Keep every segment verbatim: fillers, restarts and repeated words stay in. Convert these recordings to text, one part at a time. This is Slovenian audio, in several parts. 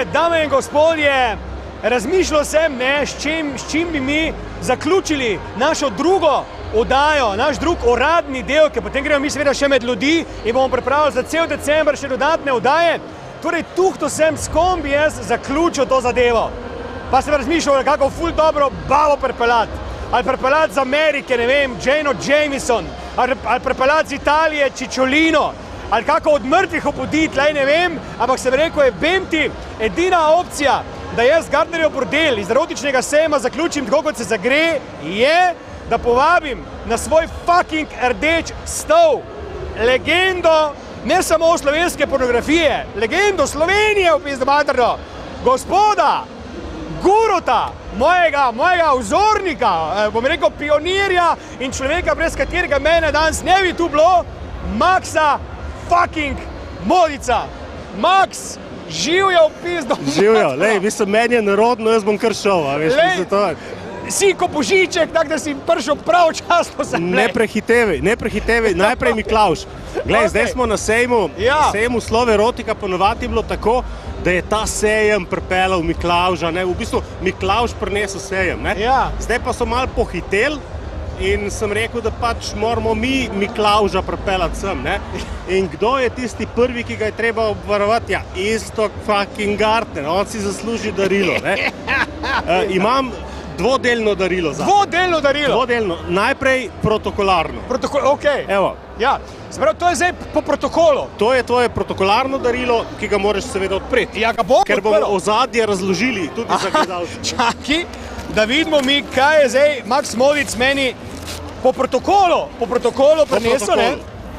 dame in gospodje, razmišljal sem, ne, s čim, s čim bi mi zaključili našo drugo oddajo, naš drug uradni del, ki potem gremo mi seveda še med ljudi in bomo pripravili za cel december še dodatne oddaje. Torej, tuhto sem, s kom bi jaz zaključil to zadevo. Pa sem razmišljal, kako ful dobro bavo pripeljati. Ali pripeljati z Amerike, ne vem, Jano Jameson, ali, ali pripeljati z Italije Cicciolino, ali kako od mrtvih obuditi, lej ne vem, ampak sem rekel, je Bemti, edina opcija, da jaz Gardnerjev bordel iz erotičnega sejma zaključim tako, kot se zagre, je, da povabim na svoj fucking rdeč stol legendo, ne samo slovenske pornografije, legendo Slovenije v pizdo materno, gospoda Guruta, mojega, mojega vzornika, bom rekel pionirja in človeka, brez katerega mene danes ne bi tu bilo, Maxa fucking Modica. Max, živjo v pizdo. Živjo, lej, mislim, meni je narodno, jaz bom kar šel, a veš, mislim to. Si ko Božiček, tak da si prišel pravočasno sem. Ne prehitevaj, ne prehitevaj, najprej Miklavž. Glej, okay. Zdaj smo na sejmu, ja. Sejmu Slove erotika, ponovadi je bilo tako, da je ta sejem pripeljal Miklavža, ne, v bistvu Miklavž prinesel sejem, ne. Ja. Zdaj pa so malo pohiteli in sem rekel, da pač moramo mi Miklavža pripeljati sem, ne. In kdo je tisti prvi, ki ga je treba obvarovati? Ja, Iztok fucking Gardner, on si zasluži darilo, ne. Uh, imam dvodelno darilo za. Dvodelno darilo? Dvodelno. Najprej protokolarno. Protokol, okej. Okay. Evo. Ja, sprav, to je zdaj po protokolu. To je tvoje protokolarno darilo, ki ga moraš seveda odpreti. Ja, ga bom Ker bomo ozadje razložili tudi za gledalce. Čaki, da vidimo mi, kaj je zdaj Max Modic meni po protokolu, po protokolu prinesel, ne?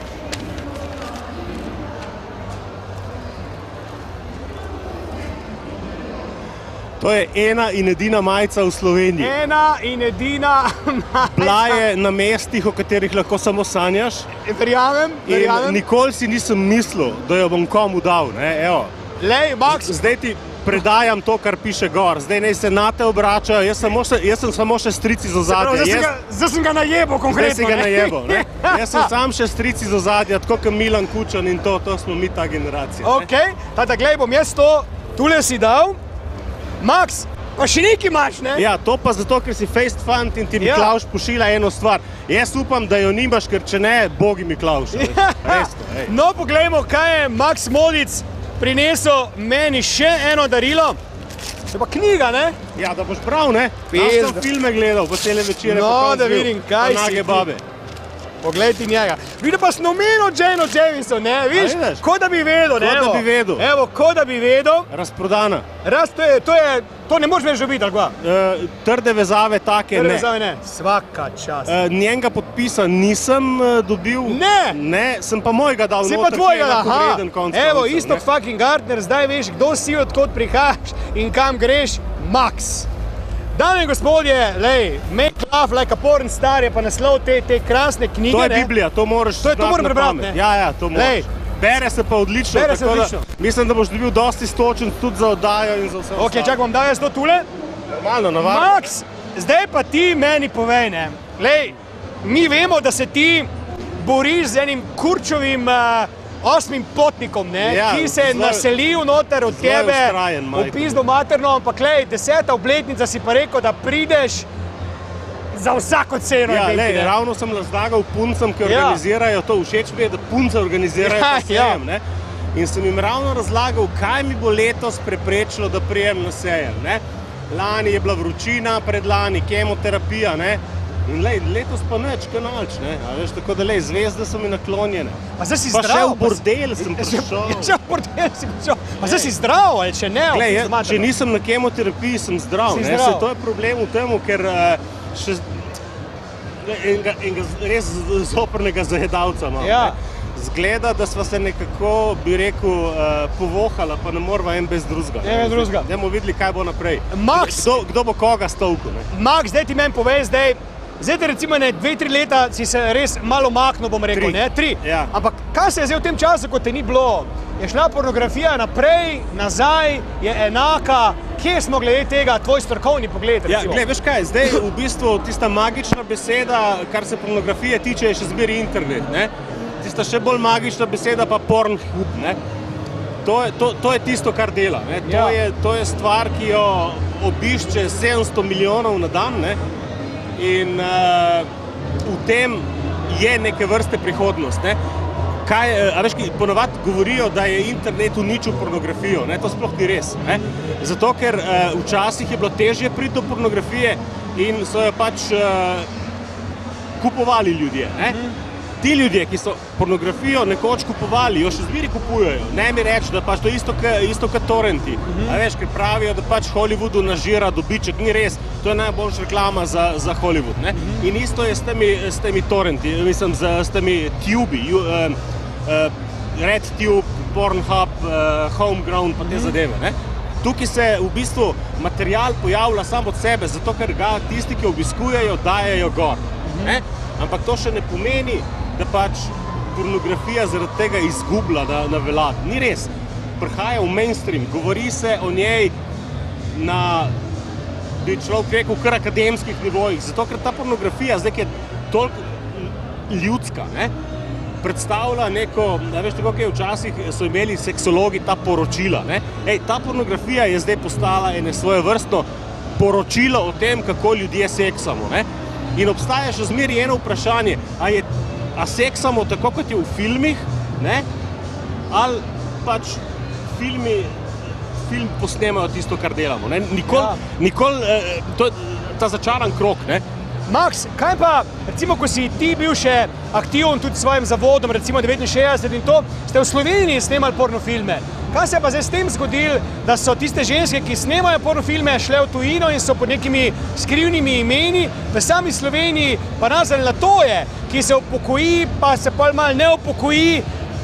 To je ena in edina majica v Sloveniji. Ena in edina majica. Bila je na mestih, o katerih lahko samo sanjaš. Verjamem, verjamem. In nikoli si nisem mislil, da jo bom komu dal, ne, evo. Lej, Max. Zdaj ti predajam to, kar piše gor. Zdaj naj se nate obračajo, jaz, jaz sem samo še stric iz ozadja. Zdaj, jaz... zdaj sem ga najebal konkretno, zdaj si ga najebal, ne? Jaz sem sam še stric iz ozadja, tako kot Milan Kučan in to, to smo mi ta generacija. Okej, tada glej, bom jaz to tule si dal. Max, pa še nekaj imaš, ne? Ja, to pa zato, ker si faced fant in ti Miklavž pošilja eno stvar. Jaz upam, da jo nimaš, ker če ne, bogi Miklavž. Resno, ej. No, poglejmo, kaj je Max Modic prinesel meni še eno darilo. To je pa knjiga, ne? Ja, da boš bral, ne? Jaz sem filme gledal, po cele večere. No, da vidim, kaj si ti. Babe. Poglej ti njega. Vidi pa sem omenil Jano Jameson, ne? Viš, ko da bi vedel, ne? Ko da bi vedel. Evo, ko da bi vedel. Razprodana. Raz, to je, to je, to ne moš več dobiti, ali kva? Uh, trde vezave take, ne. Trde vezave ne. Svaka čast. Uh, njenega podpisa nisem uh, dobil. Ne! Ne, sem pa mojega dal noter. Si pa tvojega, aha. Konc Evo, koncev, Iztok fucking Gardner, zdaj veš, kdo si, odkot prihajaš in kam greš. Max. Dame in gospodje, lej, Make Love Like a Porn Star je pa naslov te, te krasne knjige, ne? To je ne? Biblija, to moraš to je, to moram prebrati, ne? Ja, ja, to moraš. Lej. Bere se pa odlično, Bere se tako odlično. Da mislim, da boš dobil dosti stočen tudi za oddajo in za vse ostalo. Ok, čak, bom dal jaz to tule. Normalno, navadno. Max, zdaj pa ti meni povej, ne? Lej, mi vemo, da se ti boriš z enim kurčovim uh, osmim potnikom, ne, ja, ki se je zlo, naselil noter od tebe ustrajen, v pizdo materno, ampak lej, deseta obletnica si pa rekel, da prideš za vsako ceno. Ja, lej, ravno sem razlagal puncem, ki organizirajo to, všeč mi je, da punce organizirajo ja, ta sejem, ja. Ne, in sem jim ravno razlagal, kaj mi bo letos preprečilo, da prijem na sejem, ne. Lani je bila vročina, predlani kemoterapija, ne. In lej, letos pa neč, kanalč, ne, a veš, tako da lej, zvezde so mi naklonjene. Pa zdaj si pa zdrav? Pa še v bordel sem prišel. Še v bordel si prišel. Pa zdaj si zdrav, ali če ne? Glej, ja, če nisem na kemoterapiji, sem zdrav, si ne, zdrav. Se to je problem v temu, ker uh, še enega, enega res zoprnega zajedavca imam, ja. Ne. Zgleda, da sva se nekako, bi rekel, uh, povohala, pa ne morava en bez drugega. Ne, bez drugega. Dajmo videli, kaj bo naprej. Max, kdo, kdo bo koga stolkal, ne? Max, zdaj ti meni povej, zdaj, zdaj te recimo ne, dve, tri leta si se res malo maknil, bom rekel, tri. ne? Tri. Ja. Ampak kaj se je zdaj v tem času, ko te ni bilo? Je šla pornografija naprej, nazaj, je enaka? Kje smo glede tega, tvoj strokovni pogled, recimo? Ja, gled, veš kaj, zdaj v bistvu tista magična beseda, kar se pornografije tiče, je še zberi internet, ne? Tista še bolj magična beseda pa Pornhub, ne? To je, to, to je tisto, kar dela. Ne? To, Ja. je, to je stvar, ki jo obišče sedemsto milijonov na dan, ne? In uh, v tem je neke vrste prihodnost. Ne? Kaj, a veš, ponovadi govorijo, da je internet uničil pornografijo. Ne? To sploh ni res. Ne? Zato, ker uh, včasih je bilo težje priti do pornografije in so jo pač uh, kupovali ljudje. Ne? Ti ljudje, ki so pornografijo nekoč kupovali, jo še zmeri kupujejo. Ne mi reči, da pač to isto kot torrenti. A veš, ker pravijo, da pač Hollywoodu nažira dobiček. Ni res. To je najboljša reklama za, za Hollywood. Ne? In isto je s temi, s temi torrenti, mislim, z, s temi tubi. Uh, uh, RedTube, Pornhub, uh, Homegrown, pa te zadeve. Ne? Tukaj se v bistvu material pojavlja sam od sebe, zato ker ga tisti, ki obiskujejo, dajejo gor. Ne? Ampak to še ne pomeni, da pač pornografija zaradi tega izgublja na, na veljavi. Ni res. Prihaja v mainstream, govori se o njej na, bi človek rekel, kar akademskih nivojih, zato ker ta pornografija, zdaj, ki je toliko ljudska, ne, predstavlja neko, da veš, tako, kaj včasih so imeli seksologi ta poročila. Ne. Ej, ta pornografija je zdaj postala ene svoje vrstno poročilo o tem, kako ljudje seksamo. Ne. In obstaja še zmeri eno vprašanje, a, je, a seksamo tako, kot je v filmih, ne? Ali pač filmi, film posnemajo tisto, kar delamo. Ne? Nikoli, Ja. nikoli, eh, to je ta začaran krog. Ne? Max, kaj pa, recimo, ko si ti bil še aktiven tudi s svojim zavodom, recimo devetinšestdeset in to, ste v Sloveniji snemali pornofilme. Kaj se je pa zdaj s tem zgodilo, da so tiste ženske, ki snemajo pornofilme, šle v tujino in so pod nekimi skrivnimi imeni, v sami Sloveniji pa Nazar Latoje, ki se upokoji, pa se pol malo ne upokoji,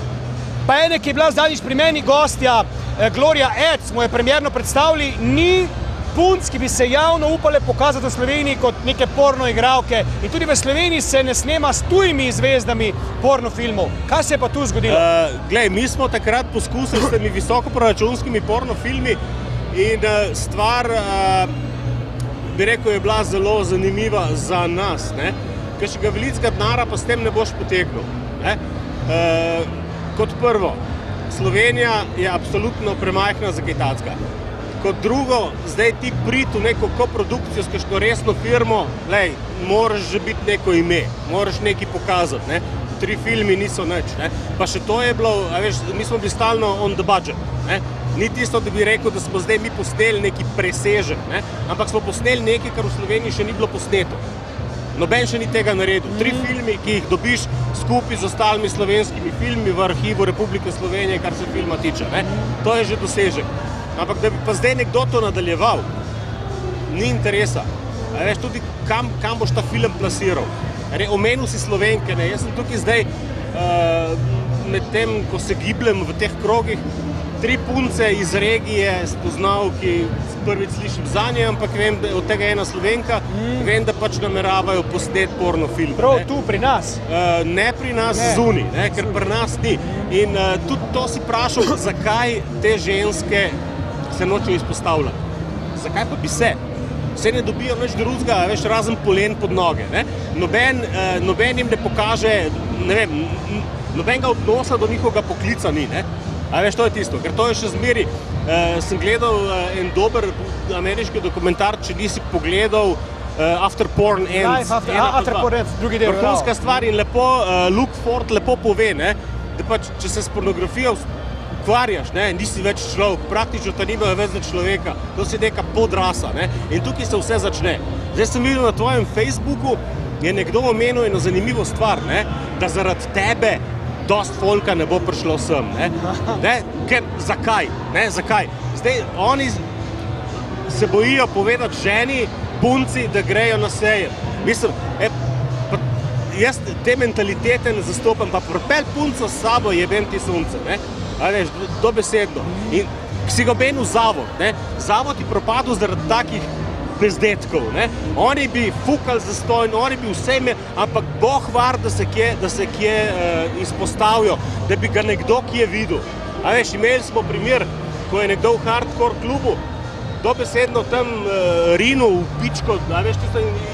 pa ene, ki je bila zadnjič pri meni gostja, eh, Gloria Ed, smo jo premierno predstavili, ni punc, ki bi se javno upale pokazati v Sloveniji kot neke porno igralke. In tudi v Sloveniji se ne snema s tujimi zvezdami pornofilmov. Kaj se je pa tu zgodilo? Uh, glej, mi smo takrat poskusili s temi visokoproračunskimi pornofilmi in uh, stvar, uh, bi rekel, je bila zelo zanimiva za nas, ne? Ker še ga velikega denarja pa s tem ne boš potegnil. Ne? Uh, kot prvo, Slovenija je absolutno premajhna za kaj takega. Kot drugo, zdaj ti priti v neko koprodukcijo s kakšno resno firmo, lej, moraš že biti neko ime, moraš nekaj pokazati, ne? Tri filmi niso nič, ne? Pa še to je bilo, a veš, mi smo bili stalno on the budget, ne? Ni tisto, da bi rekel, da smo zdaj mi posneli neki presežek, ne? Ampak smo posneli nekaj, kar v Sloveniji še ni bilo posneto. Noben še ni tega naredil. Tri mm. filmi, ki jih dobiš skupaj z ostalimi slovenskimi filmi v arhivu Republike Slovenije, kar se filma tiče, ne? To je že dosežek. Ampak da bi pa zdaj nekdo to nadaljeval, ni interesa. A veš, tudi kam, kam boš ta film plasiral. Re, omenil si Slovenke, ne? Jaz sem tukaj zdaj, uh, med tem, ko se gibljem v teh krogih, tri punce iz regije spoznal, ki prvič slišim za nje, ampak vem, da od tega ena Slovenka, mm. vem, da pač nameravajo posneti pornofilm. Prav ne? tu pri nas? Uh, ne pri nas ne. zunaj, ne? Ker pri nas ni. In uh, tudi to si vprašal, zakaj te ženske se nočejo izpostavljati. Zakaj pa bi se? Vse ne dobijo nič drugega, veš, razen polen pod noge. Ne? Noben, eh, noben jim ne pokaže, ne vem, nobenega odnosa do njihovega poklica ni. Ne? A veš, to je tisto, ker to je še zmeri. Eh, sem gledal eh, en dober ameriški dokumentar, če nisi pogledal eh, After Porn Ends. Life after, a, after Porn Ends, drugi del. Vrhunska stvar in lepo, eh, Luke Ford lepo pove, ne? Da pač, če se s pornografijo ukvarjaš, ne, nisi več človek, praktično ta nimajo več za človeka, to si neka podrasa, ne, in tukaj se vse začne. Zdaj sem videl na tvojem Facebooku, je nekdo omenil eno zanimivo stvar, ne, da zaradi tebe dost folka ne bo prišlo sem, ne, ne, ker zakaj, ne, zakaj? Zdaj, oni se bojijo povedati ženi, punci, da grejo na sejem. Mislim, e, pa, jaz te mentalitete ne zastopam, pa propel punco s sabo jebem ti sunce, ne. A veš, dobesedno. In si ga omenil zavod, ne? Zavod je propadel zaradi takih bezdetkov, ne? Oni bi fukali zastojn, oni bi vse imeli, ampak boh var, da se kje, da se kje uh, izpostavijo, da bi ga nekdo kje videl. A veš, imeli smo primer, ko je nekdo v hardcore klubu dobesedno tam uh, rinil v pičko, a veš, tisto je bil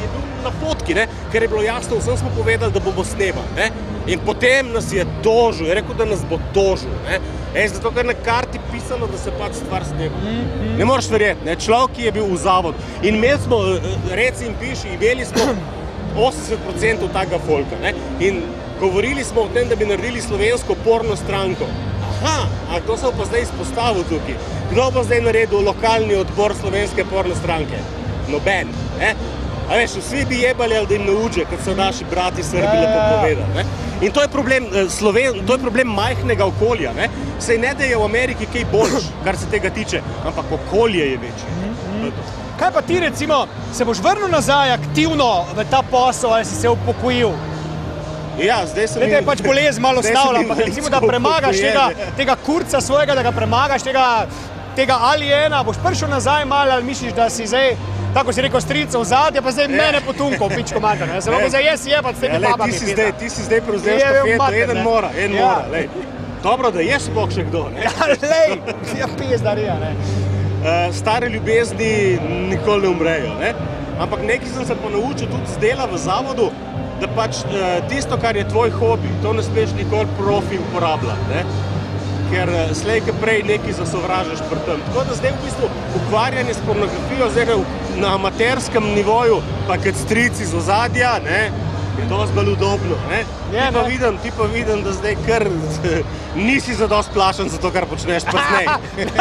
na fotki, ne? Ker je bilo jasno, vsem smo povedali, da bomo snemali, ne? In potem nas je tožil, je rekel, da nas bo tožil, ne? Ej, zato, ker na karti pisano, da se pač stvar snema. Mm-hmm. Ne moreš verjeti, ne? Človek, ki je bil v zavod. In imeli smo, reci in piši, imeli smo osemdeset procentov takega folka, ne? In govorili smo o tem, da bi naredili slovensko porno stranko. Aha, a to se bo pa zdaj izpostavil tukaj. Kdo bo zdaj naredil lokalni odbor slovenske porno stranke? Noben, ne? A veš, vsi bi jebali, da jim nauče, kot so naši brati Srbi lepo povedali, ne? In to je problem, Sloven, to je problem majhnega okolja, ne? Sej ne, da je v Ameriki kaj boljš, kar se tega tiče, ampak okolje je večje. Mm-hmm. Kaj pa ti, recimo, se boš vrnil nazaj aktivno v ta posel, ali si se upokojil? Ja, zdaj sem... Zdaj te je pač bolezen malo stavila, ampak recimo, da premagaš tega, tega kurca svojega, da ga premagaš, tega, tega aliena, boš prišel nazaj malo, ali misliš, da si zdaj, tako si rekel, strica v zadje, pa zdaj mene potunkal, pičko mater, ne? Se mogo zdaj jaz jebat s temi babami. Ti si zdaj prevzel štafeto, eden mora, en mora, lej. Dobro, da je sploh še kdo, ne? Ja, lej, ja pizdarija, ne? Stare ljubezni nikoli ne umrejo, ne? Ampak nekaj sem se pa naučil tudi z dela v zavodu, da pač tisto, kar je tvoj hobi, to ne smeš nikoli profi uporabljati, ne? Ker slej, ko prej nekaj zasovražaš pri tem. Tako da zdaj v bistvu ukvarjanje s pornografijo zdaj na amaterskem nivoju, pa kot strici z ozadja, ne, je dosti bolj udobno, ne. Ti pa vidim, ti pa vidim, da zdaj kar nisi zadosti plašen za to, kar počneš pozneje.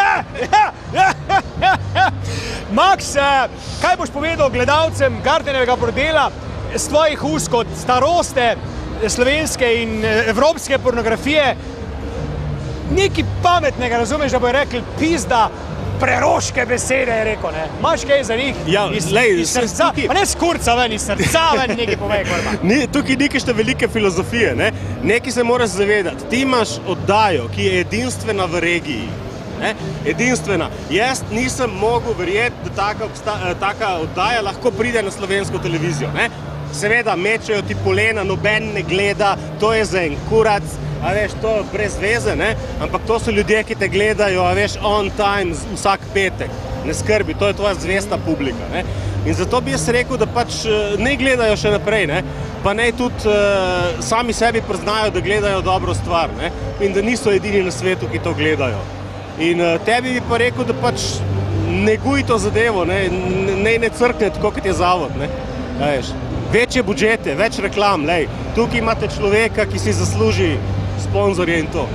Max, kaj boš povedal gledalcem Gardenevega bordela z tvojih ust kot staroste slovenske in evropske pornografije? Nekaj pametnega, razumeš, da bojo rekli, pizda, preroške besede, je rekel, ne? Imaš kaj za njih? Ja, lej, iz srca, pa ne z kurca ven, iz srca ven nekaj povej, korba. Tukaj nekašne velike filozofije, ne? Nekaj se moraš zavedati. Ti imaš oddajo, ki je edinstvena v regiji, ne? Edinstvena. Jaz nisem mogel verjeti, da taka, obsta, taka oddaja lahko pride na slovensko televizijo, ne? Seveda, mečejo ti polena, noben ne gleda, to je za en kurac, a veš, to brez veze, ne? Ampak to so ljudje, ki te gledajo, a veš, on time vsak petek. Ne skrbi, to je tvoja zvesta publika, ne? In zato bi jaz rekel, da pač ne gledajo še naprej, ne? Pa naj tudi uh, sami sebi priznajo, da gledajo dobro stvar, ne? In da niso edini na svetu, ki to gledajo. In uh, tebi bi pa rekel, da pač neguj to zadevo, ne? Ne, ne crkne tako, kot je zavod, ne? A veš, večje budžete, več reklam, lej. Tukaj imate človeka, ki si zasluži sponzorje in to.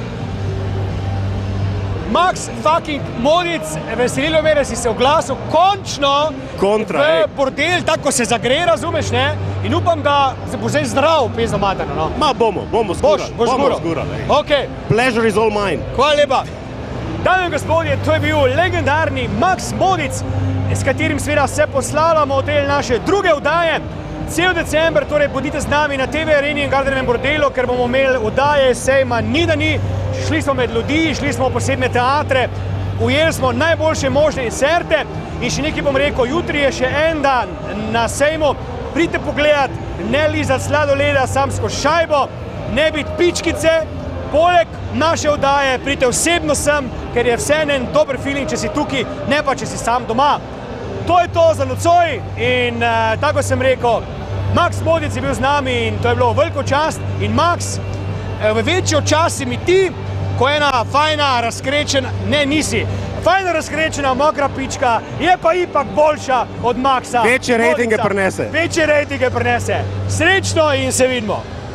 Max fucking Modic, veselilo me, da si se oglasil končno Kontra, v bordel, tako se zagre, razumeš, ne? In upam, da bo zdaj zdrav, pezno materno, no? Ma bomo, bomo zgurali, boš, boš bomo zgurali. Okay. Pleasure is all mine. Hvala lepa. Dame in gospodje, to je bil legendarni Max Modic, s katerim seveda se poslavljamo v del naše druge oddaje. Cel december, torej bodite z nami na T V Areni in Gardenevem bordelu, ker bomo imeli oddaje sejma ni da ni. Šli smo med ljudi, šli smo v posebne teatre, ujeli smo najboljše možne inserte in še nekaj bom rekel, jutri je še en dan na sejmu. Pridite pogledat, ne lizati sladoleda sam skozi šajbo, ne biti pičkice, poleg naše oddaje pridite osebno sem, ker je vseeno en dober feeling, če si tukaj, ne pa če si sam doma. To je to za nocoj in uh, tako sem rekel, Max Modic je bil z nami in to je bilo veliko čast. In Max, v večjo čast si mi ti, ko ena fajna, razkrečena, ne nisi, fajna razkrečena, mokra pička, je pa ipak boljša od Maxa. Večje rejtinge prinese. Večje rejtinge prinese. Srečno in se vidimo.